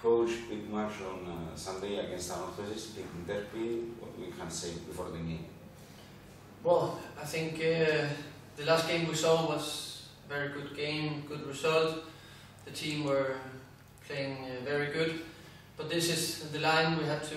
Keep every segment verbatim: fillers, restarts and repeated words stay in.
Coach, big match on uh, Sunday against Anorthosis, big derby. What we can say before the game? Well, I think uh, the last game we saw was a very good game, good result. The team were playing uh, very good, but this is the line we have to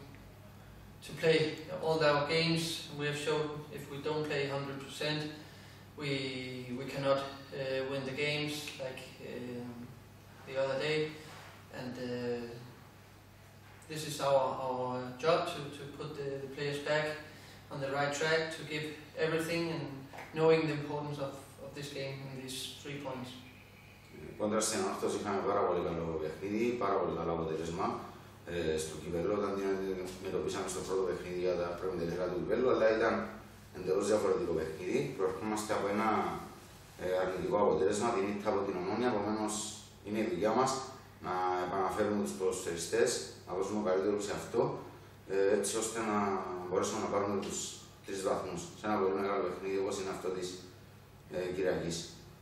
to play all our games. We have shown if we don't play one hundred percent, we we cannot uh, win the games like um, the other day. And uh, this is our, our job to, to put the, the players back on the right track, to give everything and knowing the importance of, of this game and these three points. Κόντρα στην Ανόρθωση είχαμε πάρα πολύ καλό παιχνίδι, πάρα πολύ καλό αποτέλεσμα ε, στο κυπέλλο, όταν την αντιμετωπίσαμε στο πρώτο παιχνίδι για τα προημιτελικά του κυπέλλου, αλλά ήταν εντελώς διαφορετικό παιχνίδι. Προερχόμαστε από ένα ε, αρνητικό αποτέλεσμα, την ήττα από την Ομόνια, επομένως είναι η δουλειά μας να επαναφέρουμε τους ποδοσφαιριστές, να δώσουμε καλύτερο σε αυτό, ε, έτσι ώστε να μπορέσουμε να πάρουμε τους τρεις βαθμούς σε ένα πολύ μεγάλο παιχνίδι όπως είναι αυτό της ε, Κυριακής.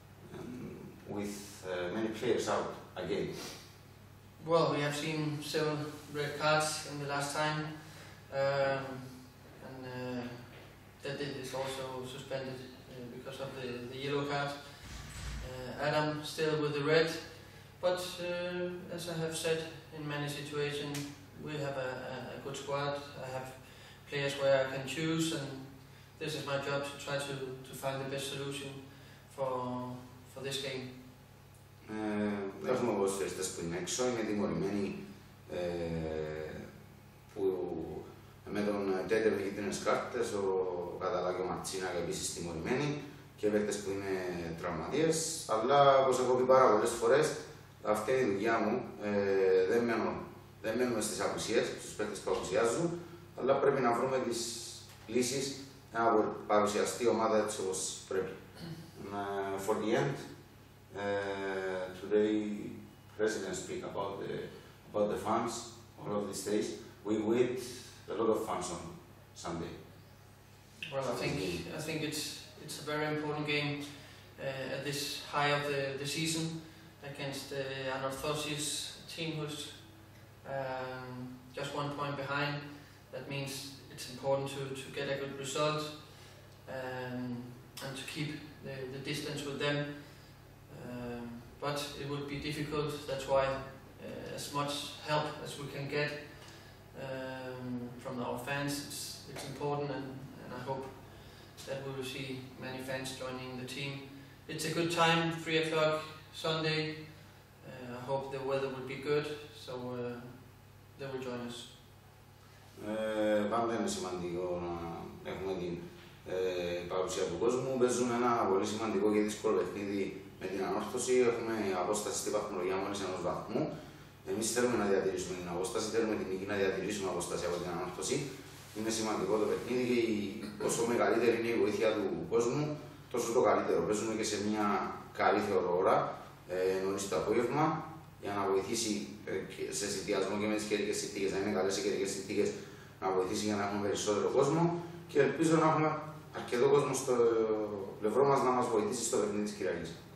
With uh, many players out again. Well, we have seen several red cards in the last time, um, and uh, that is also suspended uh, because of the, the yellow card. Uh, Adam still with the red, but uh, as I have said in many situations, we have a, a good squad. I have players where I can choose, and this is my job to try to, to find the best solution for, for this game. Ε, έχουμε ποδοσφαιριστές που είναι έξω, είναι τιμωρημένοι ε, που με τον Τέτερ με κίτρινες κάρτες, ο Καταλά και ο Ματσίνα επίσης τιμωρημένοι και παίκτες που είναι τραυματίες, αλλά όπως έχω πει πάρα πολλές φορές, αυτή είναι η δουλειά μου, ε, δεν, μένω, δεν μένουμε στις απουσίες, στους παίκτες που απουσιάζουν, αλλά πρέπει να βρούμε τις λύσεις να παρουσιαστεί η ομάδα έτσι όπως πρέπει. Uh, for the end, uh, today President speak about the about the fans all of these days. We wait a lot of fans on Sunday. Well, I think I think it's it's a very important game uh, at this high of the, the season against the uh, Anorthosis team who's um, just one point behind. That means it's important to, to get a good result um, and to keep the, the distance with them. Um, but it would be difficult. That's why uh, as much help as we can get um, from our fans, it's, it's important, and, and I hope that we will see many fans joining the team. It's a good time, three o'clock Sunday. Uh, I hope the weather will be good, so uh, they will join us. Ε, πάντα είναι σημαντικό να έχουμε την ε, παρουσία του κόσμου. Παίζουμε ένα πολύ σημαντικό και δύσκολο παιχνίδι με την Ανόρθωση. Έχουμε απόσταση στη βαθμολογία μόλις ενός βαθμού. Εμείς θέλουμε να διατηρήσουμε την απόσταση, θέλουμε την νίκη να διατηρήσουμε απόσταση από την Ανόρθωση. Είναι σημαντικό το παιχνίδι και η, όσο μεγαλύτερη είναι η βοήθεια του κόσμου, τόσο το καλύτερο. Παίζουμε και σε μια καλή θεωρώ ώρα, ε, νωρίς το απόγευμα, για να βοηθήσει ε, σε συνδυασμό και με τις καιρικές συνθήκες, να είναι καλές οι καιρικές συνθήκες, να βοηθήσει για να έχουμε περισσότερο κόσμο και ελπίζω να έχουμε αρκετό κόσμο στο πλευρό μας να μας βοηθήσει στο παιχνίδι της Κυριακής.